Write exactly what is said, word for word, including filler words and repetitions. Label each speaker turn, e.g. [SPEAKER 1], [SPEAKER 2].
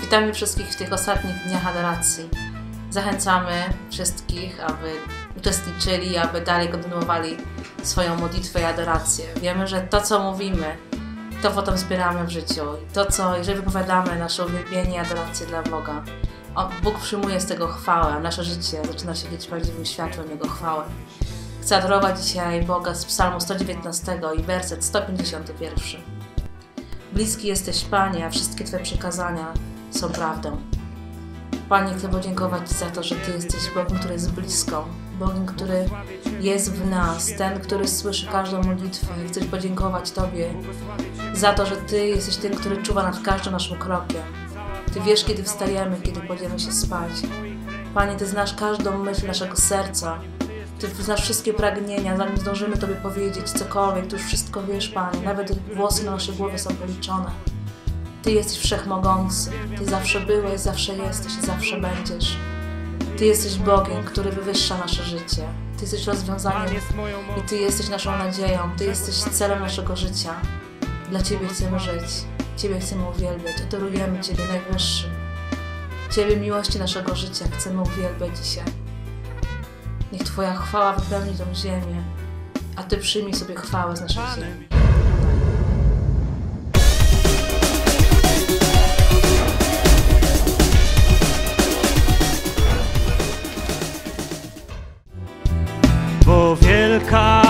[SPEAKER 1] Witamy wszystkich w tych ostatnich dniach adoracji. Zachęcamy wszystkich, aby uczestniczyli, aby dalej kontynuowali swoją modlitwę i adorację. Wiemy, że to, co mówimy, to potem zbieramy w życiu. I to, co, jeżeli wypowiadamy nasze uwielbienie i adorację dla Boga, Bóg przyjmuje z tego chwałę, a nasze życie zaczyna się być prawdziwym światłem Jego chwały. Chcę adorować dzisiaj Boga z Psalmu sto dziewiętnastego i werset sto pięćdziesiąty pierwszy. Bliski jesteś, Panie, a wszystkie Twoje przykazania są prawdą. Panie, chcę podziękować Ci za to, że Ty jesteś Bogiem, który jest blisko, Bogiem, który jest w nas, ten, który słyszy każdą modlitwę. Chcę podziękować Tobie za to, że Ty jesteś tym, który czuwa nad każdym naszym krokiem. Ty wiesz, kiedy wstajemy, kiedy kładziemy się spać. Panie, Ty znasz każdą myśl naszego serca. Ty znasz wszystkie pragnienia, zanim zdążymy Tobie powiedzieć cokolwiek, Ty już wszystko wiesz, Panie. Nawet włosy na naszej głowie są policzone. Ty jesteś wszechmogący. Ty zawsze byłeś, zawsze jesteś i zawsze będziesz. Ty jesteś Bogiem, który wywyższa nasze życie. Ty jesteś rozwiązaniem i Ty jesteś naszą nadzieją. Ty jesteś celem naszego życia. Dla Ciebie chcemy żyć. Ciebie chcemy uwielbiać. Adorujemy Ciebie najwyższy. Ciebie, miłości naszego życia, chcemy uwielbiać dzisiaj. Niech Twoja chwała wypełni tę ziemię, a Ty przyjmij sobie chwałę z naszej ziemi.
[SPEAKER 2] Bo wielka